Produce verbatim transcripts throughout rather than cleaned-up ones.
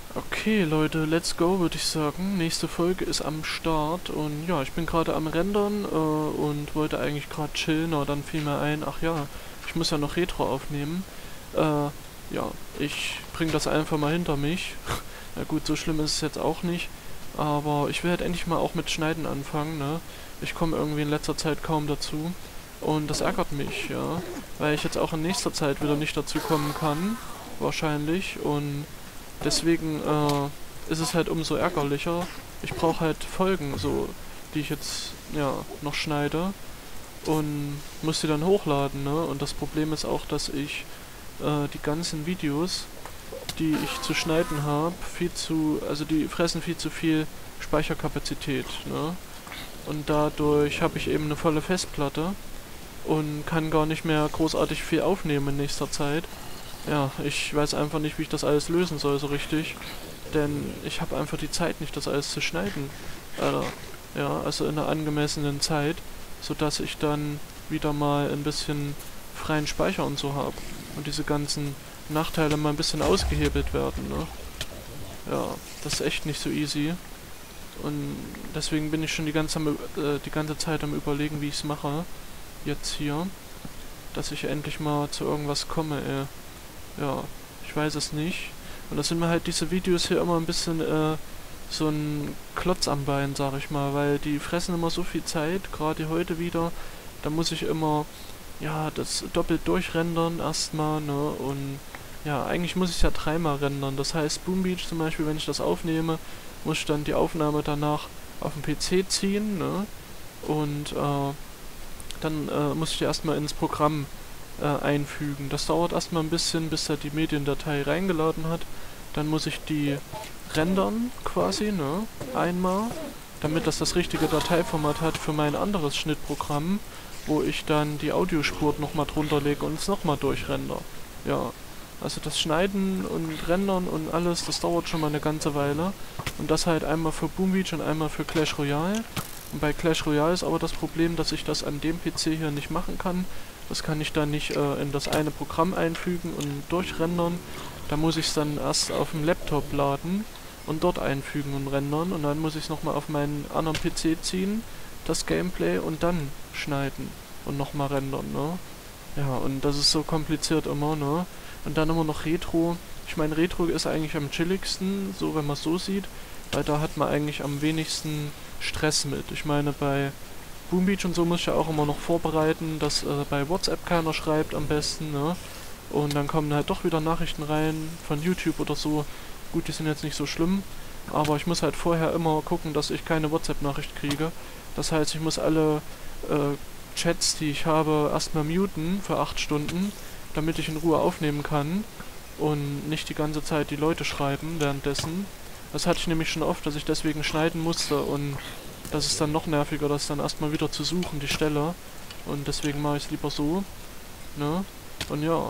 Okay, Leute, let's go, würde ich sagen. Nächste Folge ist am Start und ja, ich bin gerade am Rendern äh, und wollte eigentlich gerade chillen, aber dann fiel mir ein, ach ja, ich muss ja noch Retro aufnehmen. Äh, ja, ich bring das einfach mal hinter mich. Na gut, so schlimm ist es jetzt auch nicht, aber ich will halt endlich mal auch mit Schneiden anfangen, ne? Ich komme irgendwie in letzter Zeit kaum dazu und das ärgert mich, ja, weil ich jetzt auch in nächster Zeit wieder nicht dazu kommen kann, wahrscheinlich, und deswegen äh, ist es halt umso ärgerlicher. Ich brauche halt Folgen, so, die ich jetzt, ja, noch schneide und muss die dann hochladen, ne? Und das Problem ist auch, dass ich äh, die ganzen Videos, die ich zu schneiden habe, viel zu, also die fressen viel zu viel Speicherkapazität, ne? Und dadurch habe ich eben eine volle Festplatte und kann gar nicht mehr großartig viel aufnehmen in nächster Zeit. Ja, ich weiß einfach nicht, wie ich das alles lösen soll so richtig. Denn ich habe einfach die Zeit nicht, das alles zu schneiden. Alter. Ja, also in einer angemessenen Zeit, sodass ich dann wieder mal ein bisschen freien Speicher und so habe. Und diese ganzen Nachteile mal ein bisschen ausgehebelt werden, ne? Ja, das ist echt nicht so easy. Und deswegen bin ich schon die ganze, äh, die ganze Zeit am Überlegen, wie ich es mache. Jetzt hier. Dass ich endlich mal zu irgendwas komme, ey. Ja, ich weiß es nicht. Und da sind mir halt diese Videos hier immer ein bisschen äh, so ein Klotz am Bein, sag ich mal, weil die fressen immer so viel Zeit, gerade heute wieder. Da muss ich immer, ja, das doppelt durchrendern erstmal, ne, und ja, eigentlich muss ich es ja dreimal rendern. Das heißt, Boom Beach zum Beispiel, wenn ich das aufnehme, muss ich dann die Aufnahme danach auf den P C ziehen, ne, und äh, dann äh, muss ich die erstmal ins Programm äh, einfügen. Das dauert erstmal ein bisschen, bis er die Mediendatei reingeladen hat. Dann muss ich die rendern quasi, ne? Einmal, damit das das richtige Dateiformat hat für mein anderes Schnittprogramm, wo ich dann die Audiospur nochmal drunter lege und es nochmal durchrender. Ja, also das Schneiden und Rendern und alles, das dauert schon mal eine ganze Weile. Und das halt einmal für Boom Beach und einmal für Clash Royale. Und bei Clash Royale ist aber das Problem, dass ich das an dem P C hier nicht machen kann. Das kann ich dann nicht äh, in das eine Programm einfügen und durchrendern. Da muss ich es dann erst auf dem Laptop laden und dort einfügen und rendern. Und dann muss ich es nochmal auf meinen anderen P C ziehen, das Gameplay, und dann schneiden und nochmal rendern, ne? Ja, und das ist so kompliziert immer, ne? Und dann immer noch Retro. Ich meine, Retro ist eigentlich am chilligsten, so wenn man es so sieht, weil da hat man eigentlich am wenigsten Stress mit. Ich meine, bei Boom Beach und so muss ich ja auch immer noch vorbereiten, dass äh, bei WhatsApp keiner schreibt am besten, ne? Und dann kommen halt doch wieder Nachrichten rein von YouTube oder so. Gut, die sind jetzt nicht so schlimm, aber ich muss halt vorher immer gucken, dass ich keine WhatsApp-Nachricht kriege. Das heißt, ich muss alle äh, Chats, die ich habe, erstmal muten für acht Stunden, damit ich in Ruhe aufnehmen kann und nicht die ganze Zeit die Leute schreiben währenddessen. Das hatte ich nämlich schon oft, dass ich deswegen schneiden musste, und das ist dann noch nerviger, das dann erstmal wieder zu suchen, die Stelle. Und deswegen mache ich es lieber so, ne? Und ja,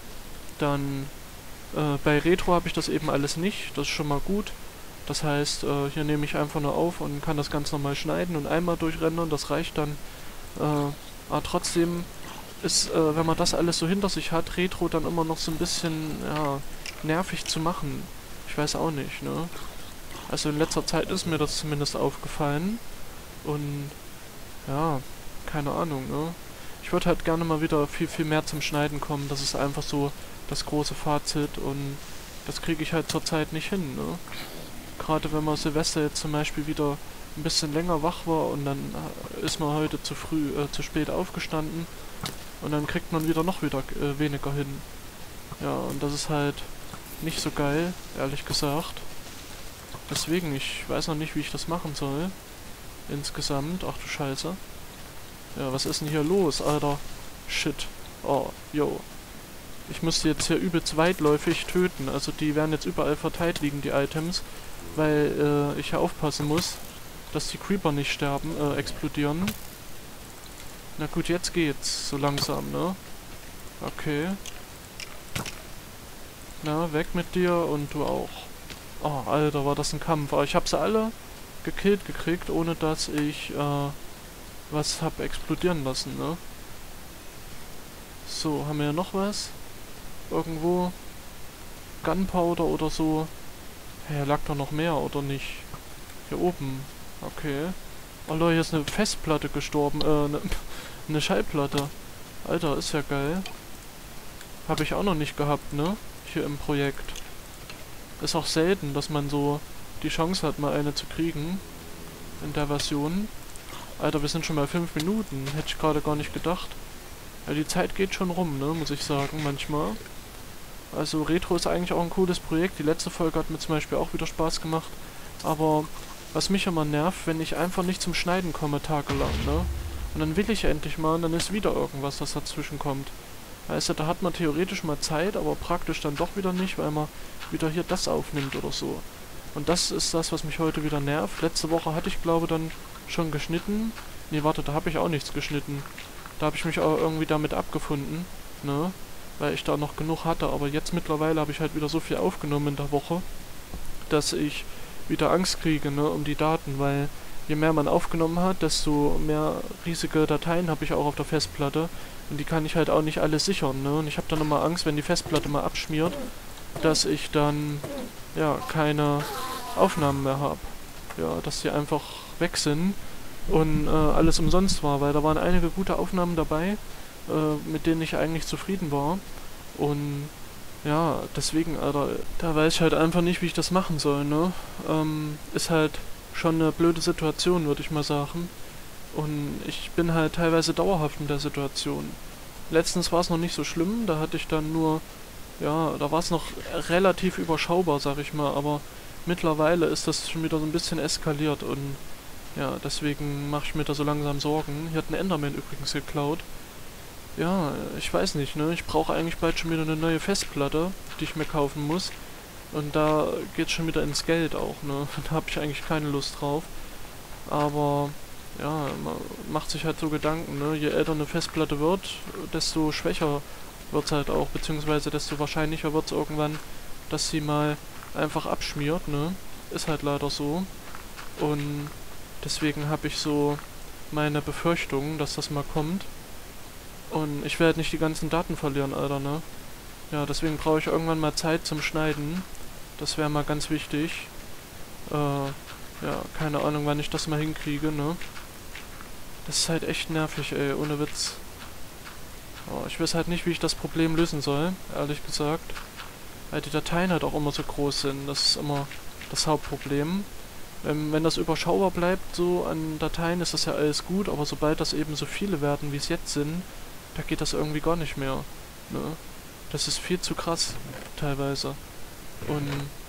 dann äh, bei Retro habe ich das eben alles nicht, das ist schon mal gut. Das heißt, äh, hier nehme ich einfach nur auf und kann das ganz normal schneiden und einmal durchrendern, das reicht dann. Äh, aber trotzdem ist, äh, wenn man das alles so hinter sich hat, Retro dann immer noch so ein bisschen, ja, nervig zu machen. Ich weiß auch nicht, ne? Also in letzter Zeit ist mir das zumindest aufgefallen. Und ja, keine Ahnung, ne? Ich würde halt gerne mal wieder viel, viel mehr zum Schneiden kommen. Das ist einfach so das große Fazit, und das kriege ich halt zurzeit nicht hin, ne? Gerade wenn man Silvester jetzt zum Beispiel wieder ein bisschen länger wach war und dann äh, ist man heute zu früh, äh, zu spät aufgestanden, und dann kriegt man wieder noch wieder äh, weniger hin. Ja, und das ist halt nicht so geil, ehrlich gesagt. Deswegen, ich weiß noch nicht, wie ich das machen soll. Insgesamt. Ach du Scheiße. Ja, was ist denn hier los, Alter? Shit. Oh, yo. Ich müsste jetzt hier übelst weitläufig töten. Also die werden jetzt überall verteilt liegen, die Items. Weil äh, ich ja aufpassen muss, dass die Creeper nicht sterben, äh, explodieren. Na gut, jetzt geht's. So langsam, ne? Okay. Na, weg mit dir, und du auch. Oh, Alter, war das ein Kampf. Aber ich hab sie alle gekillt gekriegt, ohne dass ich äh, was hab explodieren lassen, ne? So, haben wir hier noch was? Irgendwo? Gunpowder oder so? Hä, lag da noch mehr, oder nicht? Hier oben. Okay. Oh Leute, hier ist eine Festplatte gestorben. Äh, eine, eine Schallplatte. Alter, ist ja geil. Habe ich auch noch nicht gehabt, ne? Hier im Projekt. Ist auch selten, dass man so die Chance hat, mal eine zu kriegen. In der Version. Alter, wir sind schon bei fünf Minuten. Hätte ich gerade gar nicht gedacht. Ja, die Zeit geht schon rum, ne? Muss ich sagen, manchmal. Also Retro ist eigentlich auch ein cooles Projekt. Die letzte Folge hat mir zum Beispiel auch wieder Spaß gemacht. Aber was mich immer nervt, wenn ich einfach nicht zum Schneiden komme, tagelang, ne? Und dann will ich endlich mal und dann ist wieder irgendwas, das dazwischen kommt. Weißt du, da hat man theoretisch mal Zeit, aber praktisch dann doch wieder nicht, weil man wieder hier das aufnimmt oder so. Und das ist das, was mich heute wieder nervt. Letzte Woche hatte ich, glaube dann schon geschnitten. Nee, warte, da habe ich auch nichts geschnitten. Da habe ich mich auch irgendwie damit abgefunden, ne? Weil ich da noch genug hatte. Aber jetzt mittlerweile habe ich halt wieder so viel aufgenommen in der Woche, dass ich wieder Angst kriege, ne, um die Daten, weil je mehr man aufgenommen hat, desto mehr riesige Dateien habe ich auch auf der Festplatte und die kann ich halt auch nicht alle sichern, ne, und ich habe dann immer Angst, wenn die Festplatte mal abschmiert, dass ich dann, ja, keine Aufnahmen mehr habe. Ja, dass die einfach weg sind und äh, alles umsonst war, weil da waren einige gute Aufnahmen dabei, äh, mit denen ich eigentlich zufrieden war und ja, deswegen, Alter, da weiß ich halt einfach nicht, wie ich das machen soll, ne? Ähm, ist halt schon eine blöde Situation, würde ich mal sagen. Und ich bin halt teilweise dauerhaft in der Situation. Letztens war es noch nicht so schlimm, da hatte ich dann nur, ja, da war es noch relativ überschaubar, sag ich mal, aber mittlerweile ist das schon wieder so ein bisschen eskaliert und ja, deswegen mache ich mir da so langsam Sorgen. Hier hat ein Enderman übrigens geklaut. Ja, ich weiß nicht, ne? Ich brauche eigentlich bald schon wieder eine neue Festplatte, die ich mir kaufen muss. Und da geht's schon wieder ins Geld auch, ne? Da habe ich eigentlich keine Lust drauf. Aber, ja, man macht sich halt so Gedanken, ne? Je älter eine Festplatte wird, desto schwächer wird's halt auch, beziehungsweise desto wahrscheinlicher wird's irgendwann, dass sie mal einfach abschmiert, ne? Ist halt leider so. Und deswegen habe ich so meine Befürchtungen, dass das mal kommt. Und ich werde nicht die ganzen Daten verlieren, Alter, ne? Ja, deswegen brauche ich irgendwann mal Zeit zum Schneiden. Das wäre mal ganz wichtig. Äh, ja, keine Ahnung, wann ich das mal hinkriege, ne? Das ist halt echt nervig, ey, ohne Witz. Oh, ich weiß halt nicht, wie ich das Problem lösen soll, ehrlich gesagt. Weil die Dateien halt auch immer so groß sind. Das ist immer das Hauptproblem. Ähm, wenn das überschaubar bleibt, so an Dateien, ist das ja alles gut, aber sobald das eben so viele werden, wie es jetzt sind, da geht das irgendwie gar nicht mehr, ne? Das ist viel zu krass, teilweise. Und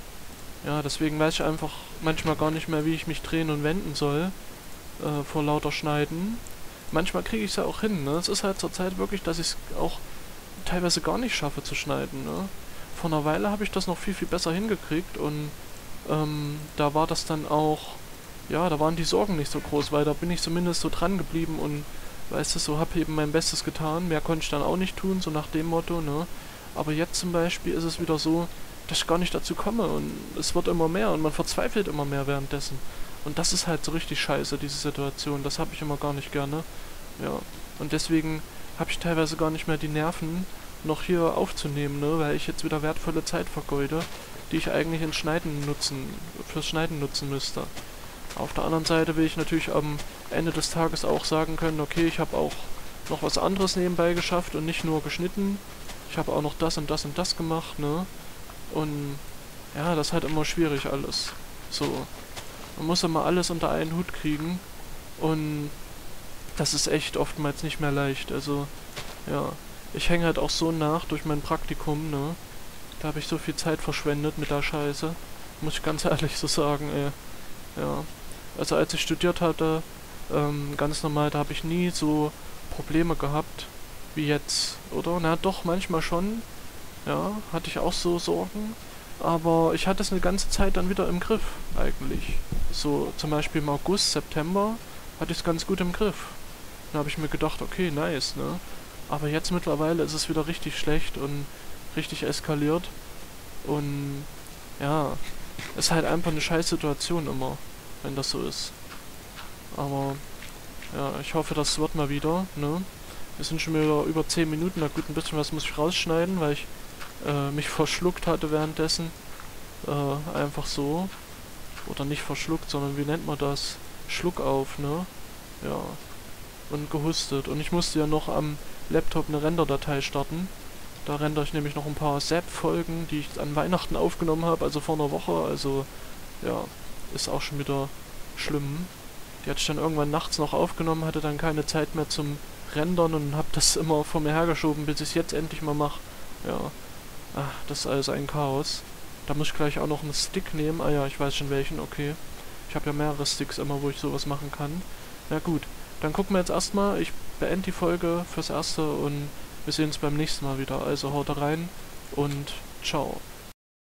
ja, deswegen weiß ich einfach manchmal gar nicht mehr, wie ich mich drehen und wenden soll, äh, vor lauter Schneiden. Manchmal kriege ich es ja auch hin, ne? Es ist halt zur Zeit wirklich, dass ich es auch teilweise gar nicht schaffe zu schneiden, ne? Vor einer Weile habe ich das noch viel, viel besser hingekriegt und ähm, da war das dann auch, ja, da waren die Sorgen nicht so groß, weil da bin ich zumindest so dran geblieben und weißt du, so hab eben mein Bestes getan, mehr konnte ich dann auch nicht tun, so nach dem Motto, ne? Aber jetzt zum Beispiel ist es wieder so, dass ich gar nicht dazu komme und es wird immer mehr und man verzweifelt immer mehr währenddessen. Und das ist halt so richtig scheiße, diese Situation, das habe ich immer gar nicht gerne, ja. Und deswegen habe ich teilweise gar nicht mehr die Nerven, noch hier aufzunehmen, ne? Weil ich jetzt wieder wertvolle Zeit vergeude, die ich eigentlich ins Schneiden nutzen, fürs Schneiden nutzen müsste. Auf der anderen Seite will ich natürlich am Ende des Tages auch sagen können, okay, ich habe auch noch was anderes nebenbei geschafft und nicht nur geschnitten. Ich habe auch noch das und das und das gemacht, ne? Und ja, das ist halt immer schwierig alles. So. Man muss immer alles unter einen Hut kriegen und das ist echt oftmals nicht mehr leicht. Also, ja. Ich hänge halt auch so nach durch mein Praktikum, ne? Da habe ich so viel Zeit verschwendet mit der Scheiße. Muss ich ganz ehrlich so sagen, ey. Ja. Also als ich studiert hatte, ähm, ganz normal, da habe ich nie so Probleme gehabt wie jetzt, oder? Na doch, manchmal schon. Ja, hatte ich auch so Sorgen. Aber ich hatte es eine ganze Zeit dann wieder im Griff, eigentlich. So zum Beispiel im August, September hatte ich es ganz gut im Griff. Da habe ich mir gedacht, okay, nice, ne? Aber jetzt mittlerweile ist es wieder richtig schlecht und richtig eskaliert. Und ja, ist halt einfach eine scheiß Situation immer, wenn das so ist. Aber ja, ich hoffe, das wird mal wieder, ne? Wir sind schon wieder über zehn Minuten, na gut, ein bisschen was muss ich rausschneiden, weil ich äh, mich verschluckt hatte währenddessen. Äh, einfach so. Oder nicht verschluckt, sondern wie nennt man das? Schluck auf, ne? Ja. Und gehustet. Und ich musste ja noch am Laptop eine Renderdatei starten. Da rendere ich nämlich noch ein paar Zap-Folgen, die ich an Weihnachten aufgenommen habe, also vor einer Woche. Also, ja, ist auch schon wieder schlimm. Die hatte ich dann irgendwann nachts noch aufgenommen, hatte dann keine Zeit mehr zum Rendern und habe das immer vor mir hergeschoben, bis ich es jetzt endlich mal mache. Ja, ach, das ist alles ein Chaos. Da muss ich gleich auch noch einen Stick nehmen. Ah ja, ich weiß schon welchen, okay. Ich habe ja mehrere Sticks immer, wo ich sowas machen kann. Na gut, dann gucken wir jetzt erstmal. Ich beende die Folge fürs Erste und wir sehen uns beim nächsten Mal wieder. Also haut rein und ciao.